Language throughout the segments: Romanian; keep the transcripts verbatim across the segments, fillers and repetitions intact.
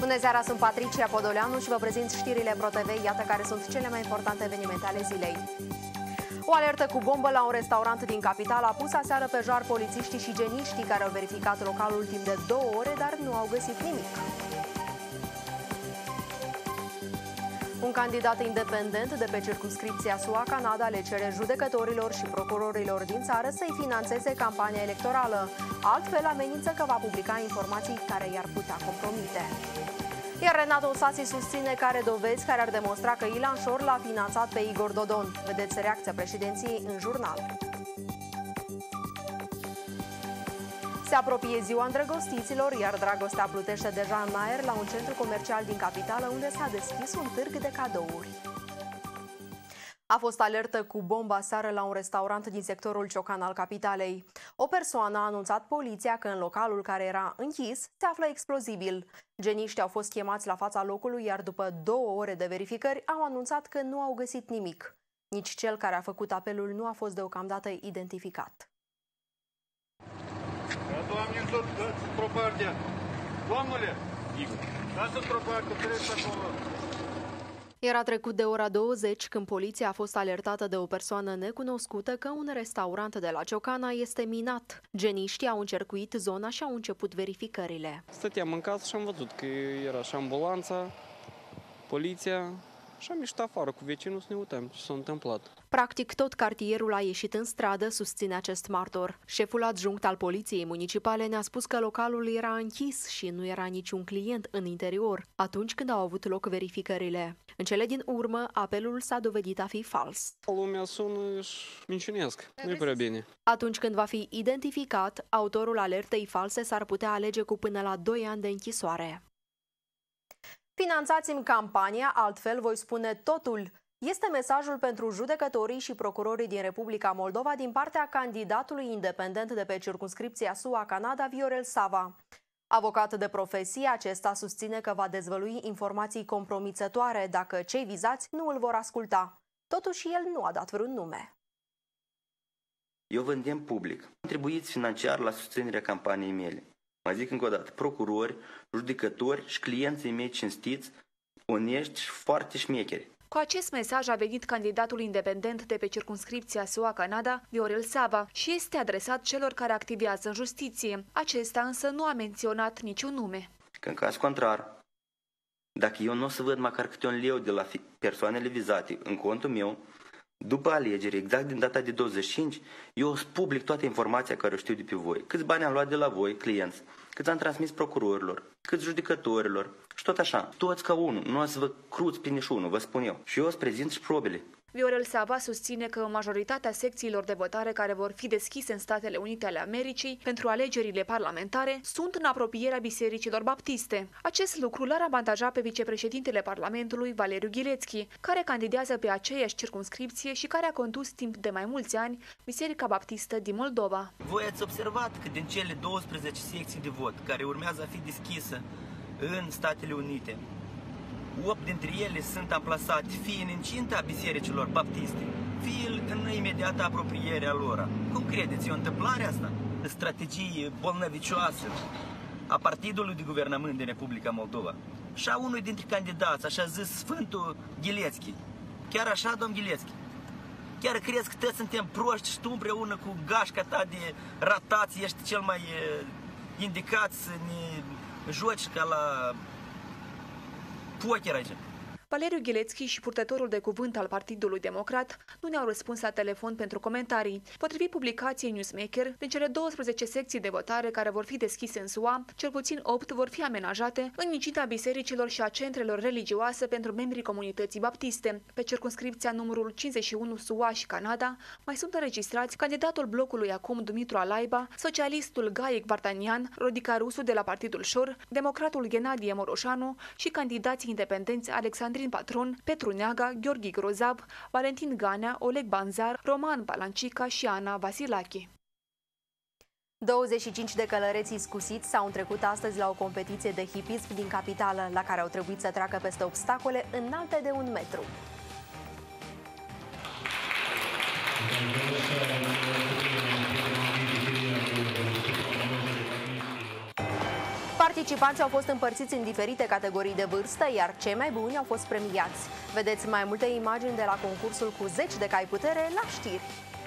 Bună seara, sunt Patricia Podoleanu și vă prezint știrile ProTV. Iată care sunt cele mai importante evenimente ale zilei. O alertă cu bombă la un restaurant din capitală a pus aseară pe jar polițiștii și geniștii care au verificat localul timp de două ore, dar nu au găsit nimic. Un candidat independent de pe circumscripția S U A-Canada le cere judecătorilor și procurorilor din țară să-i finanțeze campania electorală. Altfel amenință că va publica informații care i-ar putea compromite. Iar Renato Sasi susține că are dovezi care ar demonstra că Ilan Șor l-a finanțat pe Igor Dodon. Vedeți reacția președinției în jurnal. Se apropie ziua îndrăgostiților, iar dragostea plutește deja în aer la un centru comercial din capitală, unde s-a deschis un târg de cadouri. A fost alertă cu bomba seară la un restaurant din sectorul Ciocan al capitalei. O persoană a anunțat poliția că în localul care era închis se află explozibil. Geniștii au fost chemați la fața locului, iar după două ore de verificări au anunțat că nu au găsit nimic. Nici cel care a făcut apelul nu a fost deocamdată identificat. Doamne, tot într-o parte. Domnule, dați într-o parte, treci acolo. Era trecut de ora douăzeci când poliția a fost alertată de o persoană necunoscută că un restaurant de la Ciocana este minat. Geniștii au încercuit zona și au început verificările. Stăteam în casă și am văzut că era și ambulanța, poliția și am ieșit afară cu vecinul să ne uităm ce s-a întâmplat. Practic tot cartierul a ieșit în stradă, susține acest martor. Șeful adjunct al poliției municipale ne-a spus că localul era închis și nu era niciun client în interior atunci când au avut loc verificările. În cele din urmă, apelul s-a dovedit a fi fals. Lumea sună și minciunesc. Nu-i prea bine. Atunci când va fi identificat, autorul alertei false s-ar putea alege cu până la doi ani de închisoare. Finanțați-mi campania, altfel voi spune totul. Este mesajul pentru judecătorii și procurorii din Republica Moldova din partea candidatului independent de pe circumscripția S U A-Canada, Viorel Sava. Avocat de profesie, acesta susține că va dezvălui informații compromițătoare dacă cei vizați nu îl vor asculta. Totuși, el nu a dat vreun nume. Eu vă îndemn public. Contribuiți financiar la susținerea campaniei mele. Mai zic încă o dată, procurori, judecători și clienții mei cinstiți, onești și foarte șmecheri. Cu acest mesaj a venit candidatul independent de pe circumscripția S U A-Canada, Viorel Sava, și este adresat celor care activează în justiție. Acesta însă nu a menționat niciun nume. Că în caz contrar, dacă eu nu o să văd măcar câte un leu de la persoanele vizate în contul meu, după alegeri, exact din data de douăzeci și cinci, eu o să public toată informația care o știu de pe voi. Câți bani am luat de la voi, clienți, câți am transmis procurorilor, câți judecătorilor și tot așa. Toți ca unul, nu o să vă cruți pe niciunul, vă spun eu. Și eu o să prezint și probele. Viorel Sava susține că majoritatea secțiilor de votare care vor fi deschise în Statele Unite ale Americii pentru alegerile parlamentare sunt în apropierea bisericilor baptiste. Acest lucru l-ar avantaja pe vicepreședintele Parlamentului, Valeriu Ghilețchi, care candidează pe aceeași circumscripție și care a condus timp de mai mulți ani Biserica Baptistă din Moldova. Voi ați observat că din cele douăsprezece secții de vot care urmează a fi deschise în Statele Unite, opt dintre ele sunt amplasate fie în incinta bisericilor baptiste, fie în imediată apropiere a lor. Cum credeți, e o întâmplare asta? Strategie bolnăvicioasă a partidului de guvernământ din Republica Moldova și a unui dintre candidați, așa zis Sfântul Ghilețchi. Chiar așa, domn Ghilețchi? Chiar crezi că toți suntem proști și tu împreună cu gașca ta de ratați ești cel mai indicat să ne joci ca la poker aici? Valeriu Ghilețchi și purtătorul de cuvânt al Partidului Democrat nu ne-au răspuns la telefon pentru comentarii. Potrivit publicației Newsmaker, din cele douăsprezece secții de votare care vor fi deschise în S U A, cel puțin opt vor fi amenajate în incinta bisericilor și a centrelor religioase pentru membrii comunității baptiste. Pe circumscripția numărul cincizeci și unu S U A și Canada mai sunt înregistrați candidatul blocului acum Dumitru Alaiba, socialistul Gaic Vartanian, Rodica Rusu de la Partidul Șor, democratul Ghenadie Moroșanu și candidații independenți Alexandrin Patron, Petru Neaga, Gheorghe Grozav, Valentin Ganea, Oleg Banzar, Roman Palancica și Ana Vasilache. douăzeci și cinci de călăreți iscusiți s-au întrecut astăzi la o competiție de hipism din capitală, la care au trebuit să treacă peste obstacole înalte de un metru. Participanții au fost împărțiți în diferite categorii de vârstă, iar cei mai buni au fost premiați. Vedeți mai multe imagini de la concursul cu zeci de cai putere la știri.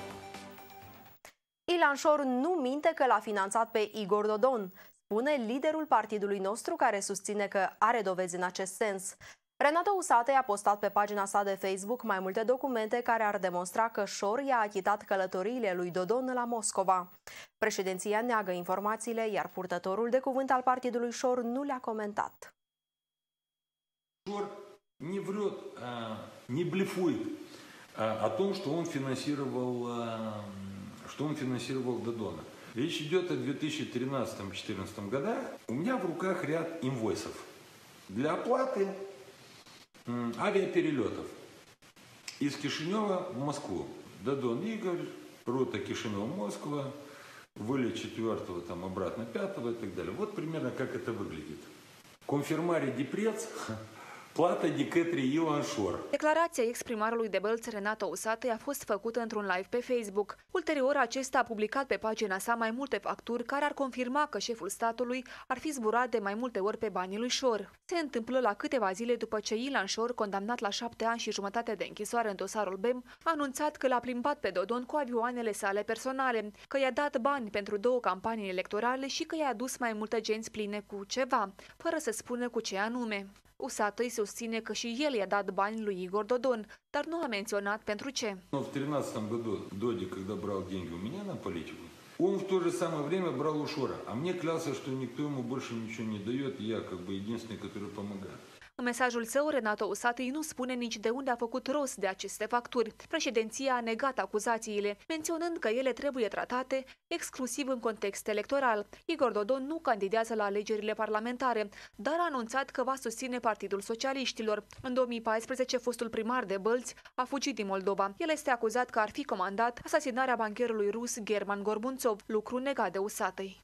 Ilan Șor nu minte că l-a finanțat pe Igor Dodon, spune liderul partidului nostru, care susține că are dovezi în acest sens. Renato Usatăi a postat pe pagina sa de Facebook mai multe documente care ar demonstra că Șor i-a achitat călătoriile lui Dodon la Moscova. Președinția neagă informațiile, iar purtătorul de cuvânt al partidului Șor nu le-a comentat. Șor не врет, не блефует о том, что он финансировал, что он финансировал Додона. Речь идет о две тысячи тринадцатом-четырнадцатом годах. У меня в руках ряд инвойсов для оплаты авиаперелетов из Кишинева в Москву. Додон Игорь, рота Кишинева-Москва, вылет четвертого, там обратно пятого и так далее. Вот примерно как это выглядит. Confirmare de preț, plată de către Ilan Șor. Declarația ex-primarului de Bălți, Renato Usatăi, a fost făcută într-un live pe Facebook. Ulterior, acesta a publicat pe pagina sa mai multe facturi care ar confirma că șeful statului ar fi zburat de mai multe ori pe banii lui Șor. Se întâmplă la câteva zile după ce Ilan Șor, condamnat la șapte ani și jumătate de închisoare în dosarul Bem, a anunțat că l-a plimbat pe Dodon cu avioanele sale personale, că i-a dat bani pentru două campanii electorale și că i-a adus mai multe genți pline cu ceva, fără să spună cu ce anume. Usatăi susține că și el i-a dat bani lui Igor Dodon, dar nu a menționat pentru ce. В тринадцатом году Доди, когда брал деньги у меня на политику, он в то же самое время брал у Шора, а мне клялся, что никто ему больше niciun не дает, я как бы единственный, который помогает. În mesajul său, Renato Usatăi nu spune nici de unde a făcut rost de aceste facturi. Președinția a negat acuzațiile, menționând că ele trebuie tratate exclusiv în context electoral. Igor Dodon nu candidează la alegerile parlamentare, dar a anunțat că va susține Partidul Socialiștilor. În două mii paisprezece, fostul primar de Bălți a fugit din Moldova. El este acuzat că ar fi comandat asasinarea bancherului rus German Gorbunțov, lucru negat de Usatăi.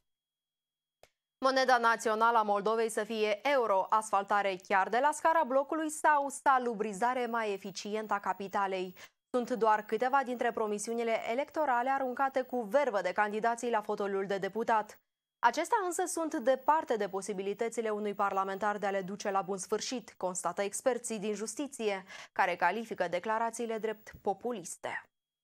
Moneda națională a Moldovei să fie euro, asfaltare chiar de la scara blocului sau salubrizare mai eficientă a capitalei. Sunt doar câteva dintre promisiunile electorale aruncate cu vervă de candidații la fotoliul de deputat. Acestea însă sunt departe de posibilitățile unui parlamentar de a le duce la bun sfârșit, constată experții din justiție, care califică declarațiile drept populiste.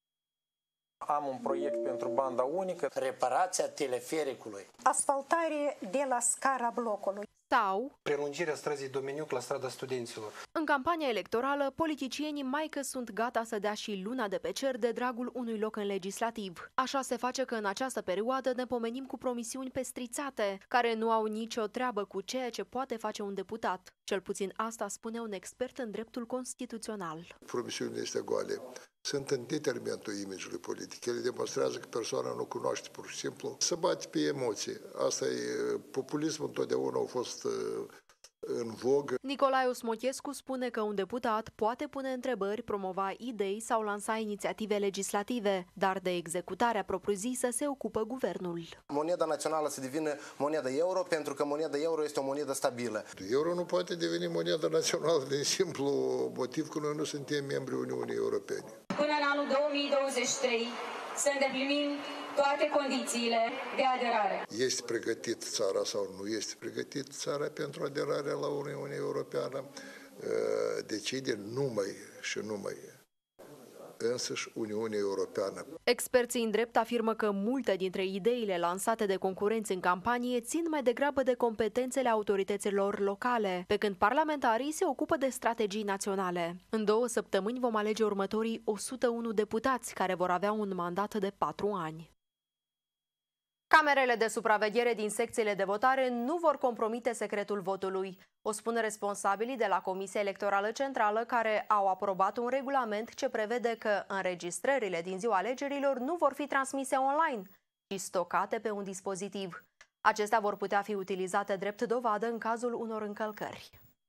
Am un proiect pentru banda unică. Reparația telefericului. Asfaltare de la scara blocului. Sau prelungirea străzii Domeniuc la strada Studenților. În campania electorală, politicienii mai că sunt gata să dea și luna de pe cer de dragul unui loc în legislativ. Așa se face că în această perioadă ne pomenim cu promisiuni pestrițate, care nu au nicio treabă cu ceea ce poate face un deputat. Cel puțin asta spune un expert în dreptul constituțional. Promisiunile este goale. Sunt în determinul image-ului politic. Ele demonstrează că persoana nu cunoaște pur și simplu. Se bate pe emoții. Asta e, populismul întotdeauna a fost în vogă. Nicolae Osmochescu spune că un deputat poate pune întrebări, promova idei sau lansa inițiative legislative, dar de executarea propriu-zisă se ocupă guvernul. Moneda națională să devină moneda euro pentru că moneda euro este o monedă stabilă. Euro nu poate deveni moneda națională din simplu motiv că noi nu suntem membri Uniunii Europene. Până în anul două mii douăzeci și trei să îndeplinim toate condițiile de aderare. Este pregătit țara sau nu este pregătit țara pentru aderarea la Uniunea Europeană? Decide numai și numai însăși Uniunea Europeană. Experții în drept afirmă că multe dintre ideile lansate de concurenți în campanie țin mai degrabă de competențele autorităților locale, pe când parlamentarii se ocupă de strategii naționale. În două săptămâni vom alege următorii o sută unu deputați care vor avea un mandat de patru ani. Camerele de supraveghere din secțiile de votare nu vor compromite secretul votului. O spun responsabilii de la Comisia Electorală Centrală, care au aprobat un regulament ce prevede că înregistrările din ziua alegerilor nu vor fi transmise online, ci stocate pe un dispozitiv. Acestea vor putea fi utilizate drept dovadă în cazul unor încălcări.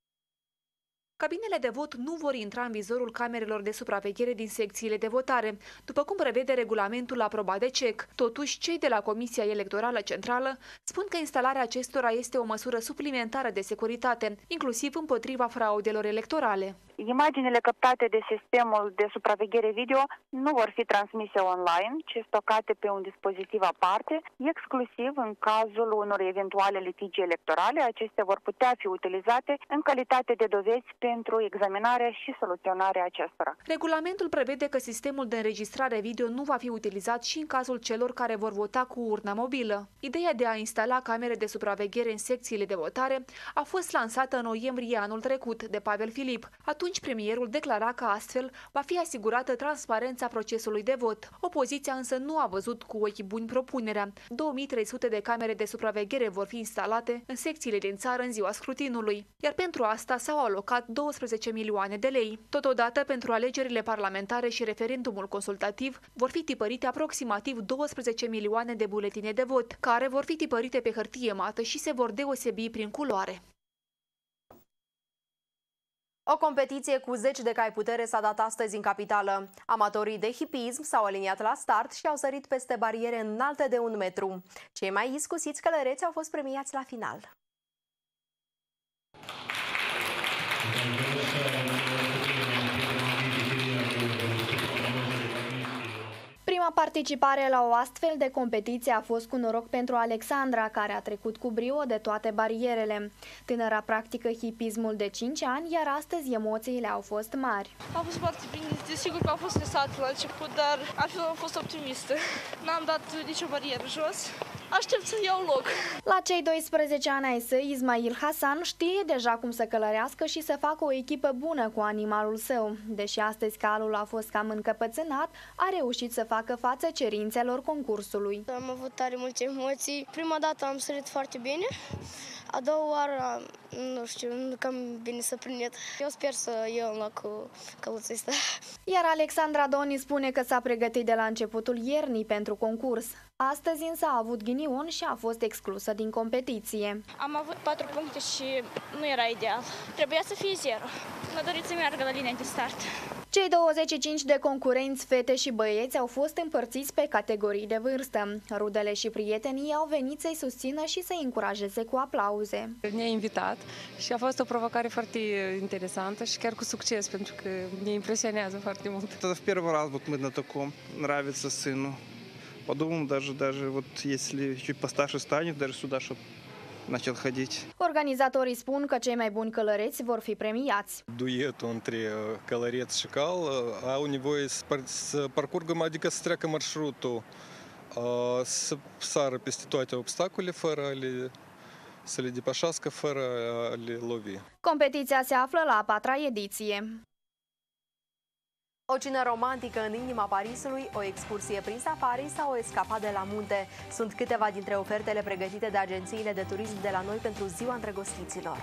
Cabinele de vot nu vor intra în vizorul camerelor de supraveghere din secțiile de votare, după cum prevede regulamentul aprobat de C E C. Totuși, cei de la Comisia Electorală Centrală spun că instalarea acestora este o măsură suplimentară de securitate, inclusiv împotriva fraudelor electorale. Imaginile captate de sistemul de supraveghere video nu vor fi transmise online, ci stocate pe un dispozitiv aparte, exclusiv în cazul unor eventuale litigi electorale. Acestea vor putea fi utilizate în calitate de dovezi pentru examinarea și soluționarea acestora. Regulamentul prevede că sistemul de înregistrare video nu va fi utilizat și în cazul celor care vor vota cu urna mobilă. Ideea de a instala camere de supraveghere în secțiile de votare a fost lansată în noiembrie anul trecut de Pavel Filip. Atunci premierul declara că astfel va fi asigurată transparența procesului de vot. Opoziția însă nu a văzut cu ochi buni propunerea. două mii trei sute de camere de supraveghere vor fi instalate în secțiile din țară în ziua scrutinului, iar pentru asta s-au alocat douăsprezece milioane de lei. Totodată, pentru alegerile parlamentare și referendumul consultativ vor fi tipărite aproximativ douăsprezece milioane de buletine de vot, care vor fi tipărite pe hârtie mată și se vor deosebi prin culoare. O competiție cu zeci de cai putere s-a dat astăzi în capitală. Amatorii de hipism s-au aliniat la start și au sărit peste bariere înalte de un metru. Cei mai iscusiți călăreți au fost premiați la final. Prima participare la o astfel de competiție a fost cu noroc pentru Alexandra, care a trecut cu brio de toate barierele. Tânăra practică hipismul de cinci ani, iar astăzi emoțiile au fost mari. A fost foarte bine, desigur că am fost stresată la început, dar altfel am fost optimistă. N-am dat nicio barieră jos. Aștept să iau loc. La cei doisprezece ani ai săi, Ismail Hasan știe deja cum să călărească și să facă o echipă bună cu animalul său. Deși astăzi calul a fost cam încăpățânat, a reușit să facă față cerințelor concursului. Am avut tare multe emoții. Prima dată am sărit foarte bine. A doua oară, nu știu, nu cam bine să prind. Eu sper să iau în loc cu căluța asta. Iar Alexandra Doni spune că s-a pregătit de la începutul iernii pentru concurs. Astăzi însă a avut ghinion și a fost exclusă din competiție. Am avut patru puncte și nu era ideal. Trebuia să fie zero. Mi-a dorit să meargă la linia de start. Cei douăzeci și cinci de concurenți, fete și băieți, au fost împărțiți pe categorii de vârstă. Rudele și prietenii au venit să-i susțină și să-i încurajeze cu aplauze. Ne-a invitat și a fost o provocare foarte interesantă și chiar cu succes, pentru că ne impresionează foarte mult. Это в первый раз вот мы на таком, нравится сыну. Подумал, даже, даже вот если чуть постарше станет, даже сюда, чтобы начал ходить. Organizatorii spun că cei mai buni călăreți vor fi premiați. Дуэт între călăreț și cal, а у него с паркургом adică să treacă marșrutul, să sară peste toate obstacole fără a le, să le depășească, fără a le lovi. Competiția se află la a patra ediție. O cină romantică în inima Parisului, o excursie prin safari sau o escapadă la munte sunt câteva dintre ofertele pregătite de agențiile de turism de la noi pentru Ziua Îndrăgostiților.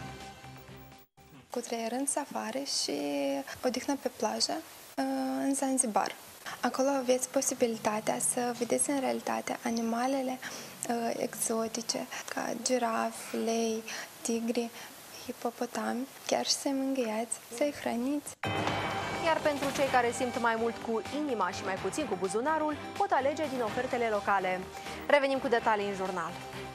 Cu trei în safari și odihnă pe plajă în Zanzibar. Acolo aveți posibilitatea să vedeți în realitate animalele exotice, ca girafe, lei, tigri, hipopotami, chiar și să-i mângâiați, să-i hrăniți. Iar pentru cei care simt mai mult cu inima și mai puțin cu buzunarul, pot alege din ofertele locale. Revenim cu detalii în jurnal.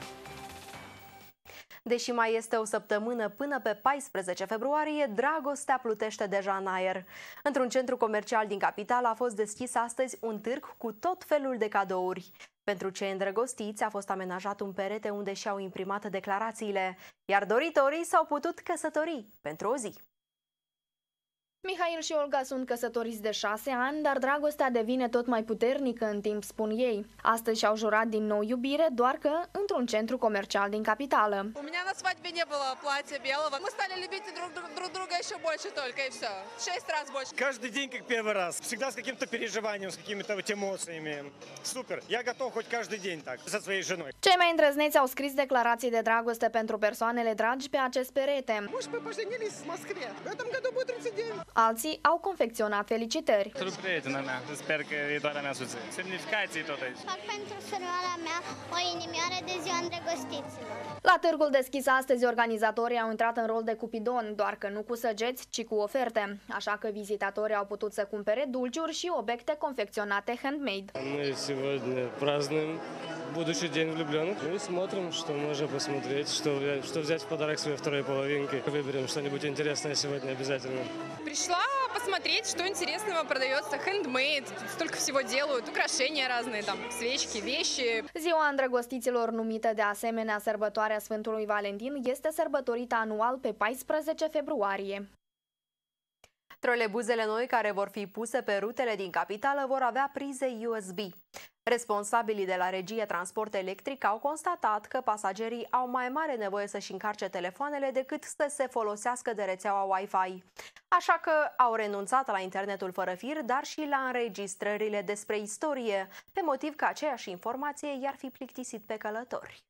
Deși mai este o săptămână până pe paisprezece februarie, dragostea plutește deja în aer. Într-un centru comercial din capitală a fost deschis astăzi un târg cu tot felul de cadouri. Pentru cei îndrăgostiți a fost amenajat un perete unde și-au imprimat declarațiile, iar doritorii s-au putut căsători pentru o zi. Mihail și Olga sunt căsătoriți de șase ani, dar dragostea devine tot mai puternică în timp, spun ei. Astăzi și-au jurat din nou iubire, doar că într-un centru comercial din capitală. У меня на свадьбе не было платья белого. Мы стали любить друг, друг друга еще больше только, и все. Шесть раз больше. Каждый день как первый раз. Всегда с каким-то переживанием, с какими-то вот эмоциями. Супер. Я готов хоть каждый день так, со своей женой. Cei mai îndrăzneți au scris declarații de dragoste pentru persoanele dragi pe acest perete. Мы же поженились в Москве. В этом году будет тридцать девять. Alții au confecționat felicitări. Pentru prietena mea, sper că e doar a mea soție. Semnificații tot aici. Fac pentru surioara mea o inimioară de Ziua Îndrăgostiților. La târgul deschis astăzi, organizatorii au intrat în rol de cupidon, doar că nu cu săgeți, ci cu oferte. Așa că vizitatorii au putut să cumpere dulciuri și obiecte confecționate handmade. Мы сегодня празднуем будущий день влюбленных. Мы смотрим, что можно посмотреть, что, что взять в подарок своей второй половинке. Выберем что-нибудь интересное сегодня обязательно. Пришла посмотреть, что интересного продается. Handmade, столько всего делают, украшения разные, там, свечки, вещи. Ziua îndrăgostiților, numită de asemenea Sărbătoarea Sfântului Valentin, este sărbătorită anual pe paisprezece februarie. Trolebuzele noi care vor fi puse pe rutele din capitală vor avea prize U S B. Responsabilii de la Regie Transport Electric au constatat că pasagerii au mai mare nevoie să-și încarce telefoanele decât să se folosească de rețeaua Wi-Fi. Așa că au renunțat la internetul fără fir, dar și la înregistrările despre istorie, pe motiv că aceeași informație i-ar fi plictisit pe călători.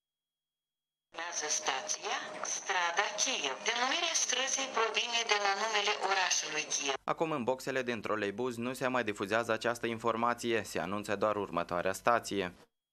Stația Strada Kiev. Denumirea străzii provine de la numele orașului Kiev. Acum în boxele din troleibuz nu se mai difuzează această informație, se anunță doar următoarea stație.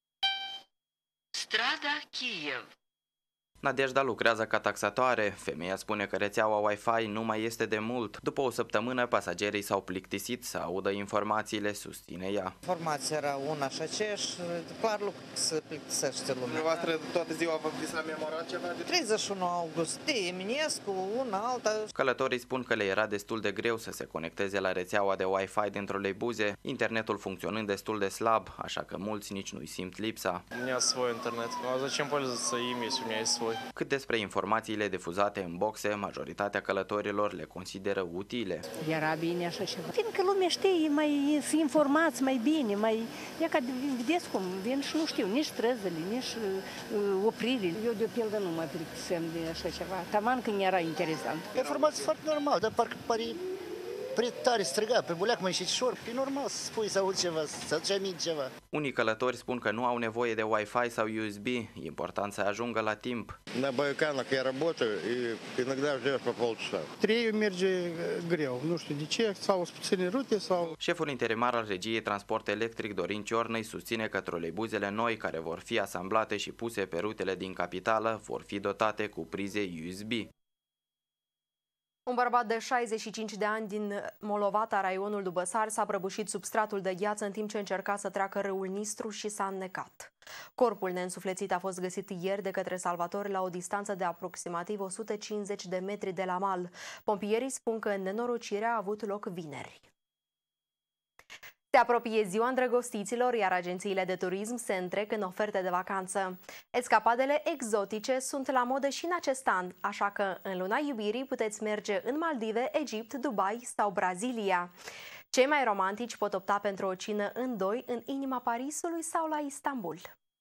Strada Kiev. Nadejda lucrează ca taxatoare. Femeia spune că rețeaua Wi-Fi nu mai este de mult. După o săptămână, pasagerii s-au plictisit să audă informațiile, susține ea. Informația era una și aceeași, clar lucru se plictisește lumea. Dumneavoastră toată ziua vă s-a memorat ceva? treizeci și unu august, de Eminescu, una alta. Călătorii spun că le era destul de greu să se conecteze la rețeaua de Wi-Fi din troleibuze, internetul funcționând destul de slab, așa că mulți nici nu-i simt lipsa. У меня свой интернет. А зачем пользоваться им, если у меня есть свой? Cât despre informațiile difuzate în boxe, majoritatea călătorilor le consideră utile. Era bine așa ceva. Fiindcă lumea știe, mai să informați mai bine, mai... E ca vedeți cum, vin și nu știu, nici străzile, nici uh, opririle. Eu de pildă nu mă plictisem de așa ceva. Taman când era interesant. Informație foarte normal, dar parcă pare prea tare striga, pe buleac mai știșor. E normal să spui să auzi ceva, să aduci aminte ceva. Unii călători spun că nu au nevoie de Wi-Fi sau U S B, e important să ajungă la timp. На Байконах я работаю и иногда ждешь по полчаса. Trei merge greu, nu știu de ce, sau puține rute sau... Șeful interimar al Regiei Transport Electric, Dorin Ciornăi, susține că troleibuzele noi care vor fi asamblate și puse pe rutele din capitală vor fi dotate cu prize U S B. Un bărbat de șaizeci și cinci de ani din Molovata, raionul Dubăsari, s-a prăbușit sub stratul de gheață în timp ce încerca să treacă râul Nistru și s-a înnecat. Corpul neînsuflețit a fost găsit ieri de către salvatori la o distanță de aproximativ o sută cincizeci de metri de la mal. Pompierii spun că nenorocirea a avut loc vineri. Se apropie ziua îndrăgostiților, iar agențiile de turism se întrec în oferte de vacanță. Escapadele exotice sunt la modă și în acest an, așa că în luna iubirii puteți merge în Maldive, Egipt, Dubai sau Brazilia. Cei mai romantici pot opta pentru o cină în doi în inima Parisului sau la Istanbul.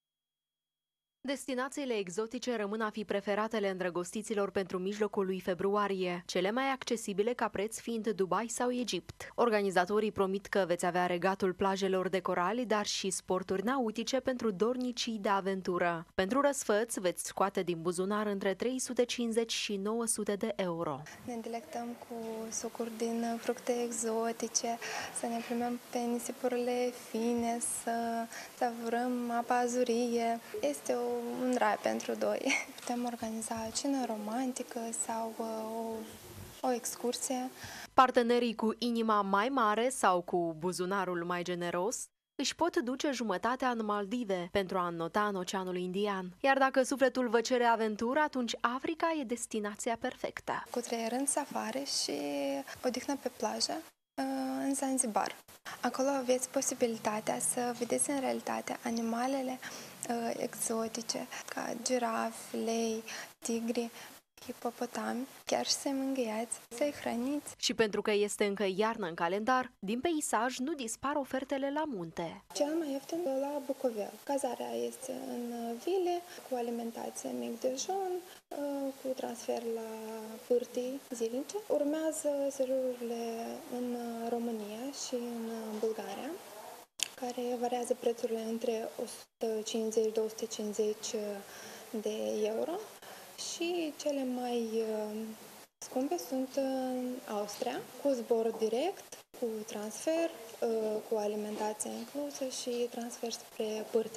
Destinațiile exotice rămân a fi preferatele îndrăgostiților pentru mijlocul lui februarie, cele mai accesibile ca preț fiind Dubai sau Egipt. Organizatorii promit că veți avea regatul plajelor de corali, dar și sporturi nautice pentru dornicii de aventură. Pentru răsfăț veți scoate din buzunar între trei sute cincizeci și nouă sute de euro. Ne delectăm cu sucuri din fructe exotice, să ne plimbăm pe nisipurile fine, să savurăm apa azurie. Este o un rai pentru doi. Putem organiza o cină romantică sau o, o excursie. Partenerii cu inima mai mare sau cu buzunarul mai generos își pot duce jumătatea în Maldive pentru a înnota în Oceanul Indian. Iar dacă sufletul vă cere aventură, atunci Africa e destinația perfectă. Cu treierând safari și odihnă pe plajă în Zanzibar. Acolo aveți posibilitatea să vedeți în realitate animalele uh, exotice, ca girafe, lei, tigri, hipopotami, chiar și să-i mângâiați, să-i hrăniți. Și pentru că este încă iarnă în calendar, din peisaj nu dispar ofertele la munte. Cel mai ieftin la Bucovel. Cazarea este în vile, cu alimentație mic dejun, cu transfer la pârtii zilnice. Urmează sejururile în România și în Bulgaria, care variază prețurile între o sută cincizeci - două sute cincizeci de euro. Și cele mai uh, scumpe sunt în Austria, cu zbor direct, cu transfer, uh, cu alimentație inclusă și transfer spre pârtii.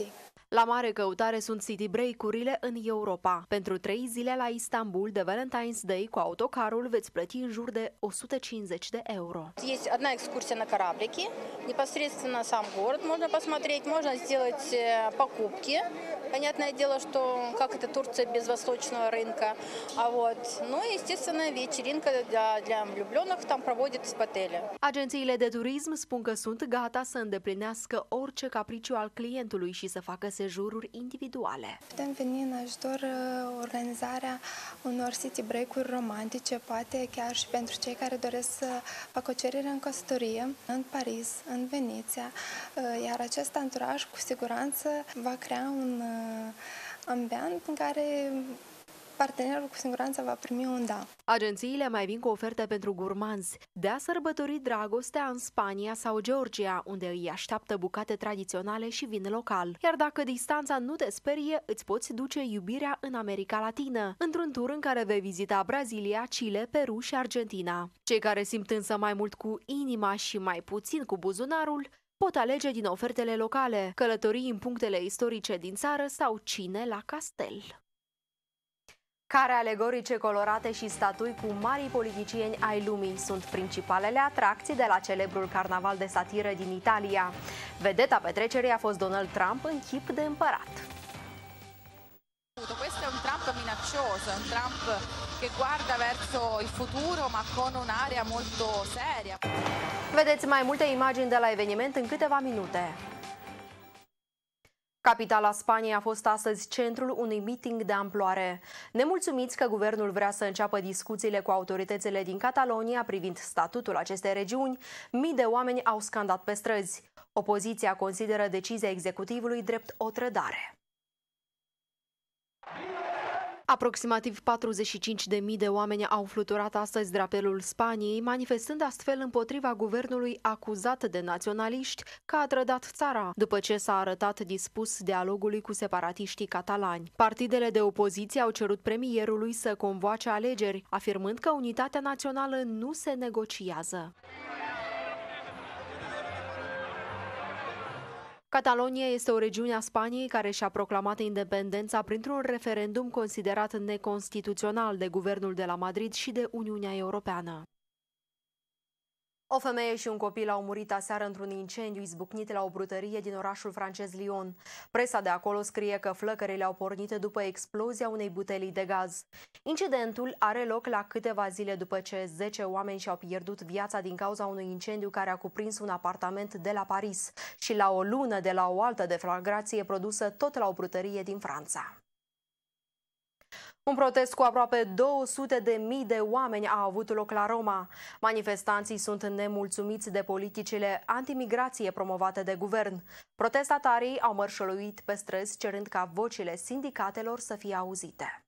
La mare căutare sunt city break-urile în Europa. Pentru trei zile la Istanbul de Valentine's Day cu autocarul veți plăti în jur de o sută cincizeci de euro. Есть одна экскурсия на кораблике, непосредственно сам город можно посмотреть, можно сделать покупки. Понятное дело, что как это Турция без восточного рынка. А вот, ну и, естественно, вечеринка для, для влюбленных там проводят в отеле. Agențiile de turism spun că sunt gata să îndeplinească orice capriciu al clientului și să facă sejururi individuale. Putem veni în ajutor organizarea unor city break-uri romantice, poate chiar și pentru cei care doresc să facă o cerere în căsătorie, în Paris, în Veneția, iar acest anturaj cu siguranță va crea un ambient în care partenerul cu siguranță va primi un da. Agențiile mai vin cu oferte pentru gurmanzi de a sărbători dragostea în Spania sau Georgia, unde îi așteaptă bucate tradiționale și vin local. Iar dacă distanța nu te sperie, îți poți duce iubirea în America Latină, într-un tur în care vei vizita Brazilia, Chile, Peru și Argentina. Cei care simt însă mai mult cu inima și mai puțin cu buzunarul pot alege din ofertele locale, călătorii în punctele istorice din țară sau cine la castel. Care alegorice colorate și statui cu marii politicieni ai lumii sunt principalele atracții de la celebrul carnaval de satiră din Italia. Vedeta petrecerii a fost Donald Trump în chip de împărat. Questo è un Trump minaccioso, è un Trump che guarda verso il futuro ma con un'area molto seria. Vedeți mai multe imagini de la eveniment în câteva minute. Capitala Spaniei a fost astăzi centrul unui meeting de amploare. Nemulțumiți că guvernul vrea să înceapă discuțiile cu autoritățile din Catalonia privind statutul acestei regiuni, mii de oameni au scandat pe străzi. Opoziția consideră decizia executivului drept o trădare. Aproximativ patruzeci și cinci de mii de oameni au fluturat astăzi drapelul Spaniei, manifestând astfel împotriva guvernului acuzat de naționaliști că a trădat țara, după ce s-a arătat dispus dialogului cu separatiștii catalani. Partidele de opoziție au cerut premierului să convoace alegeri, afirmând că unitatea națională nu se negociază. Catalonia este o regiune a Spaniei care și-a proclamat independența printr-un referendum considerat neconstituțional de guvernul de la Madrid și de Uniunea Europeană. O femeie și un copil au murit aseară într-un incendiu izbucnit la o brutărie din orașul francez Lyon. Presa de acolo scrie că flăcările au pornit după explozia unei butelii de gaz. Incidentul are loc la câteva zile după ce zece oameni și-au pierdut viața din cauza unui incendiu care a cuprins un apartament de la Paris și la o lună de la o altă deflagrație produsă tot la o brutărie din Franța. Un protest cu aproape două sute de mii de oameni a avut loc la Roma. Manifestanții sunt nemulțumiți de politicile antimigrație promovate de guvern. Protestatarii au mărșăluit pe străzi cerând ca vocile sindicatelor să fie auzite.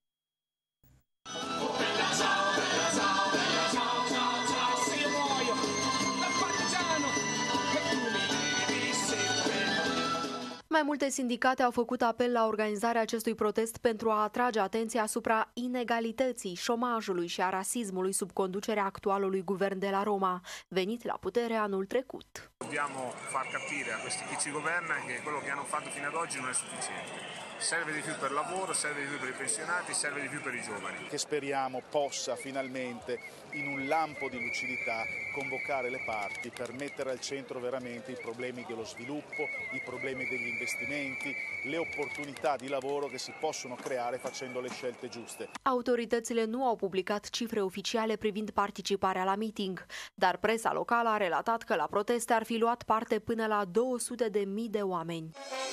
Mai multe sindicate au făcut apel la organizarea acestui protest pentru a atrage atenția asupra inegalității, șomajului și a rasismului sub conducerea actualului guvern de la Roma, venit la putere anul trecut. Dobbiamo far capire a questi chi ci governa che quello che hanno fatto fino ad oggi non è sufficiente. Serve di più per il lavoro, serve di più per i pensionati, serve di più per i giovani. Che speriamo possa finalmente, in un lampo di lucidità, convocare le parti per mettere al centro veramente i problemi dello sviluppo, i problemi degli investimenti, le opportunità di lavoro che si possono creare facendo le scelte giuste. Autoritățile nu au publicat cifre oficiale privind participarea la meeting, dar presa locală a relatat că la proteste ar fi luat parte până la două sute de mii de oameni.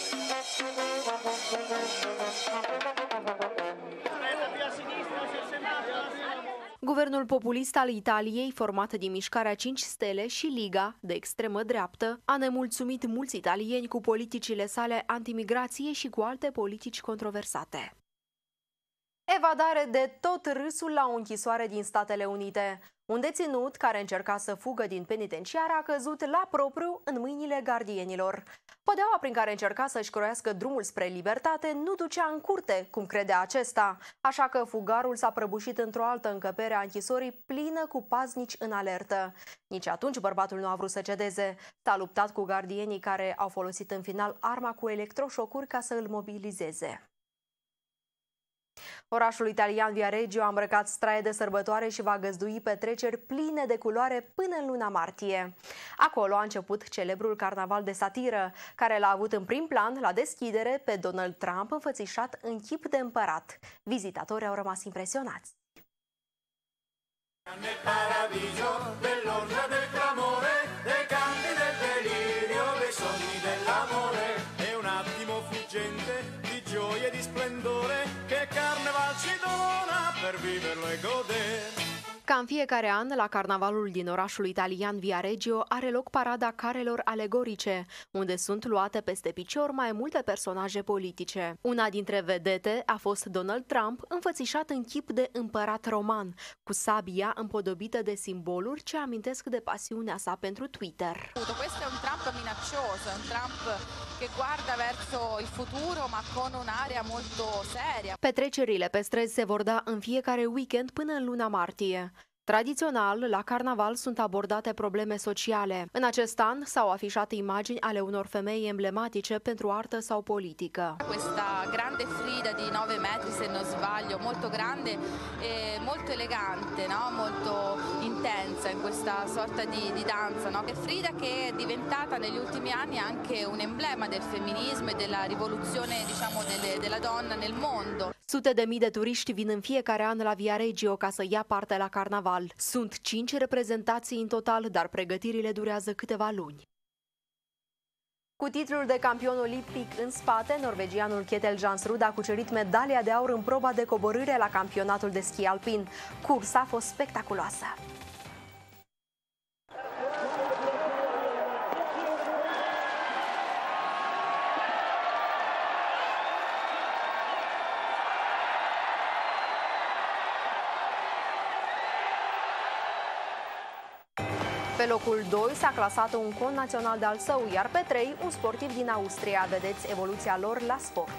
Guvernul populist al Italiei, format din Mișcarea cinci Stele și Liga, de extremă dreaptă, a nemulțumit mulți italieni cu politicile sale antimigrație și cu alte politici controversate. Evadare de tot râsul la o închisoare din Statele Unite. Un deținut care încerca să fugă din penitenciar a căzut la propriu în mâinile gardienilor. Podeaua prin care încerca să-și croiască drumul spre libertate nu ducea în curte, cum credea acesta, așa că fugarul s-a prăbușit într-o altă încăpere a închisorii plină cu paznici în alertă. Nici atunci bărbatul nu a vrut să cedeze. S-a luptat cu gardienii care au folosit în final arma cu electroșocuri ca să îl mobilizeze. Orașul italian Viareggio a îmbrăcat straie de sărbătoare și va găzdui petreceri pline de culoare până în luna martie. Acolo a început celebrul carnaval de satiră, care l-a avut în prim plan la deschidere pe Donald Trump înfățișat în chip de împărat. Vizitatorii au rămas impresionați. Gioia di splendore che carnaval ci dona per viverlo e godere. Ca în fiecare an, la carnavalul din orașul italian Viareggio are loc parada carelor alegorice, unde sunt luate peste picior mai multe personaje politice. Una dintre vedete a fost Donald Trump, înfățișat în chip de împărat roman, cu sabia împodobită de simboluri ce amintesc de pasiunea sa pentru Twitter. Questo è un Trump minaccioso, un Trump che guarda verso il futuro, ma con un'aria molto seria. Petrecerile pe străzi se vor da în fiecare weekend până în luna martie. Tradițional, la carnaval sunt abordate probleme sociale. În acest an s-au afișat imagini ale unor femei emblematice pentru artă sau politică. Questa grande Frida di nove metri, se non sbaglio, molto grande e molto elegante, no? Molto intensa in questa sorta di, di danza, no? Frida che è diventata negli ultimi anni anche un emblema del femminismo e della rivoluzione, diciamo, delle, della donna nel mondo. Sute de mii de turiști vin în fiecare an la Viareggio ca să ia parte la carnaval. Sunt cinci reprezentații în total, dar pregătirile durează câteva luni. Cu titlul de campion olimpic în spate, norvegianul Kjetil Jansrud a cucerit medalia de aur în proba de coborâre la campionatul de schi alpin. Cursa a fost spectaculoasă. Pe locul doi s-a clasat un connațional de-al său, iar pe trei un sportiv din Austria. Vedeți evoluția lor la sport.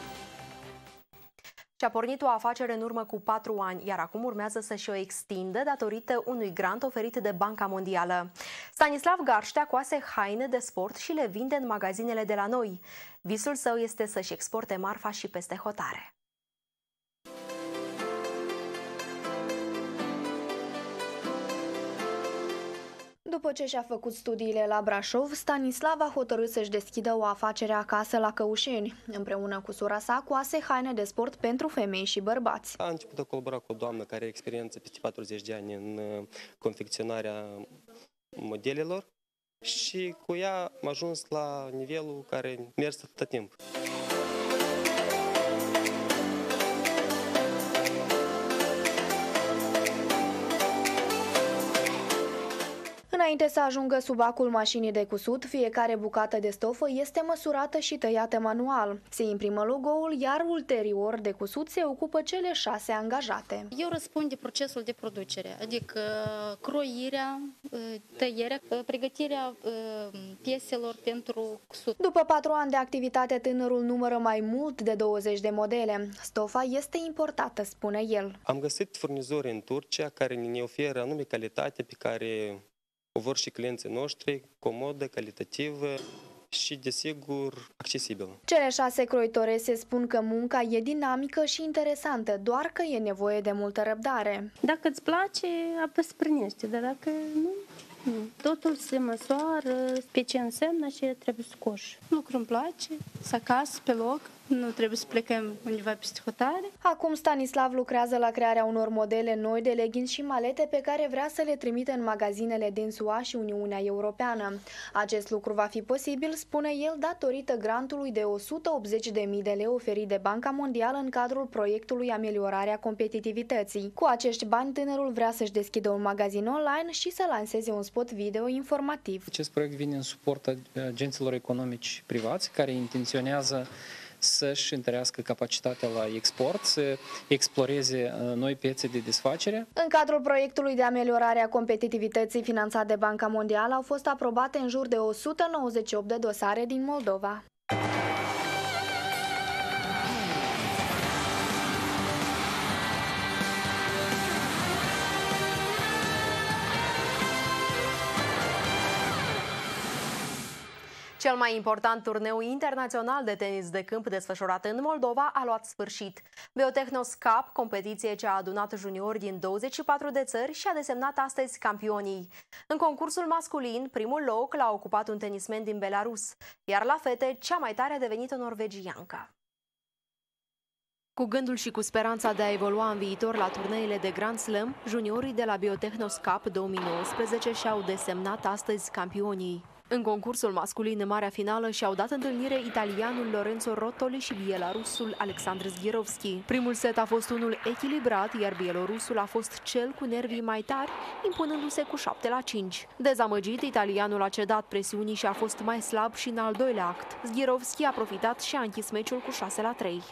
Și-a pornit o afacere în urmă cu patru ani, iar acum urmează să-și o extindă datorită unui grant oferit de Banca Mondială. Stanislav Garștea coase haine de sport și le vinde în magazinele de la noi. Visul său este să-și exporte marfa și peste hotare. După ce și-a făcut studiile la Brașov, Stanislav a hotărât să-și deschidă o afacere acasă la Căușeni. Împreună cu sora sa, coase haine de sport pentru femei și bărbați. A început a colabora cu o doamnă care are experiență peste patruzeci de ani în confecționarea modelelor și cu ea am ajuns la nivelul care mers atâta timp. Înainte să ajungă sub acul mașinii de cusut, fiecare bucată de stofă este măsurată și tăiată manual. Se imprimă logo-ul, iar ulterior de cusut se ocupă cele șase angajate. Eu răspund de procesul de producere, adică croirea, tăierea, pregătirea pieselor pentru cusut. După patru ani de activitate, tânărul numără mai mult de douăzeci de modele. Stofa este importată, spune el. Am găsit furnizori în Turcia care ne oferă anume calitatea pe care o vor și clienții noștri, comodă, calitativă și, desigur, accesibilă. Cele șase croitorese spun că munca e dinamică și interesantă, doar că e nevoie de multă răbdare. Dacă îți place, apoi se prinește, dar dacă nu, nu. Totul se măsoară pe ce înseamnă și trebuie să coși. Lucrul îmi place, să acasă, pe loc. Nu trebuie să plecăm undeva peste hotare. Acum Stanislav lucrează la crearea unor modele noi de leggings și malete pe care vrea să le trimite în magazinele din S U A și Uniunea Europeană. Acest lucru va fi posibil, spune el, datorită grantului de o sută optzeci de mii de lei oferit de Banca Mondială în cadrul proiectului Ameliorarea competitivității. Cu acești bani, tânărul vrea să-și deschidă un magazin online și să lanseze un spot video informativ. Acest proiect vine în suport agenților economici privați care intenționează să-și întărească capacitatea la export, să exploreze noi piețe de desfacere. În cadrul proiectului de ameliorare a competitivității finanțat de Banca Mondială au fost aprobate în jur de o sută nouăzeci și opt de dosare din Moldova. Cel mai important turneu internațional de tenis de câmp desfășurat în Moldova a luat sfârșit. Biotechnos Cup, competiție ce a adunat juniori din douăzeci și patru de țări și a desemnat astăzi campionii. În concursul masculin, primul loc l-a ocupat un tenismen din Belarus, iar la fete, cea mai tare a devenit o norvegiancă. Cu gândul și cu speranța de a evolua în viitor la turneile de Grand Slam, juniorii de la Biotechnos Cup două mii nouăsprezece și-au desemnat astăzi campionii. În concursul masculin în marea finală și-au dat întâlnire italianul Lorenzo Rottoli și bielarusul Alexandr Zghirovski. Primul set a fost unul echilibrat, iar bielorusul a fost cel cu nervii mai tari, impunându-se cu șapte la cinci. Dezamăgit, italianul a cedat presiunii și a fost mai slab și în al doilea act. Zghirovski a profitat și a închis meciul cu șase la trei.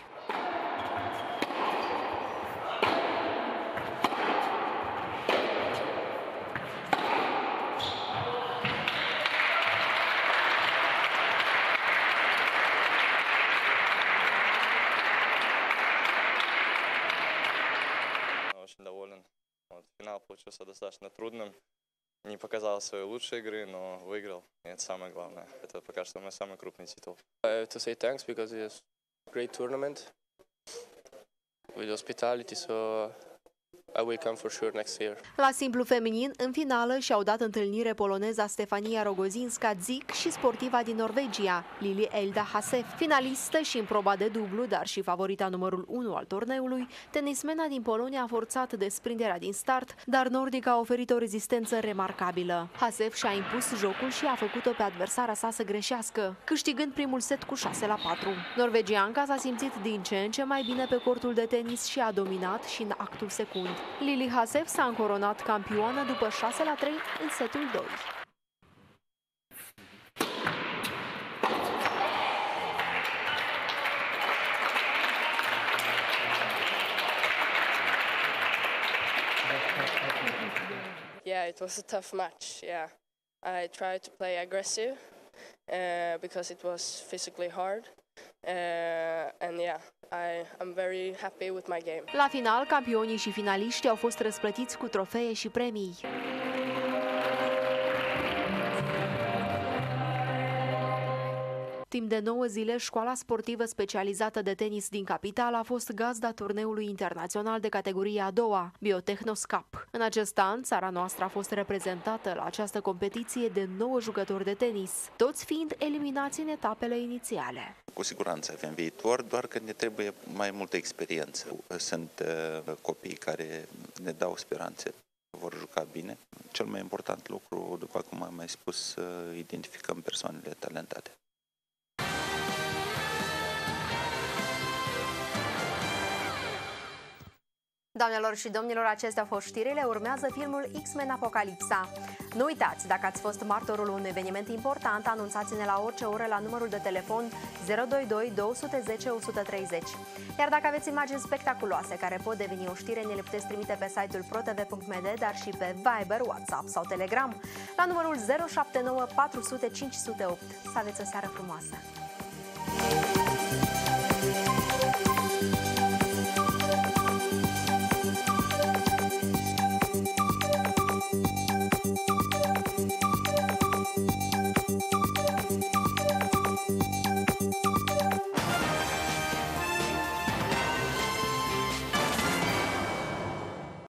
Финал получился достаточно трудным. Не показал своей лучшей игры, но выиграл. И это самое главное. Это пока что мой самый крупный титул. I have to say thanks because it's a great tournament with hospitality, so I will come for sure next year. La simplu feminin, în finală și-au dat întâlnire poloneza Stefania Rogozinska-Zic și sportiva din Norvegia, Lili Elda Hasef. Finalistă și în proba de dublu, dar și favorita numărul unu al turneului, tenismena din Polonia a forțat desprinderea din start, dar nordica a oferit o rezistență remarcabilă. Hasef și-a impus jocul și a făcut-o pe adversara sa să greșească, câștigând primul set cu șase la patru. Norvegianca s-a simțit din ce în ce mai bine pe cortul de tenis și a dominat și în actul secund. Lili Hasef s-a încoronat campioană după șase la trei în setul doi. Yeah, it was a tough match. Yeah, I tried to play aggressive uh, because it was physically hard. Uh, and yeah, I am very happy with my game. La final, campionii și finaliștii au fost răsplătiți cu trofee și premii. Timp de nouă zile, școala sportivă specializată de tenis din capitală a fost gazda turneului internațional de categoria a doua, Biotechnos Cup. În acest an, țara noastră a fost reprezentată la această competiție de nouă jucători de tenis, toți fiind eliminați în etapele inițiale. Cu siguranță avem viitor, doar că ne trebuie mai multă experiență. Sunt uh, copii care ne dau speranțe, vor juca bine. Cel mai important lucru, după cum am mai spus, să identificăm persoanele talentate. Doamnelor și domnilor, acestea au fost știrile, urmează filmul X-Men Apocalipsa. Nu uitați, dacă ați fost martorul unui eveniment important, anunțați-ne la orice oră la numărul de telefon zero doi doi două unu zero o sută treizeci. Iar dacă aveți imagini spectaculoase care pot deveni o știre, ne le puteți trimite pe site-ul pro t v punct m d, dar și pe Viber, WhatsApp sau Telegram la numărul zero șapte nouă patru zero zero cinci zero opt. Să aveți o seară frumoasă!